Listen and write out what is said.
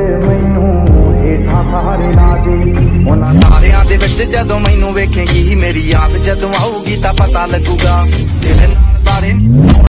ਦੇ ਮੈਨੂੰ ਹੇਠਾਂ ਸਾਰੇ ਲਾ ਦੇ। ਉਹਨਾਂ ਤਾਰਿਆਂ ਦੇ ਵਿੱਚ ਜਦੋਂ ਮੈਨੂੰ ਵੇਖੇਂਗੀ, ਮੇਰੀ ਯਾਦ ਜਦੋਂ ਆਊਗੀ ਤਾਂ ਪਤਾ ਲੱਗੂਗਾ ਤੇਰੇ ਨਾਲ ਤਾਰੇ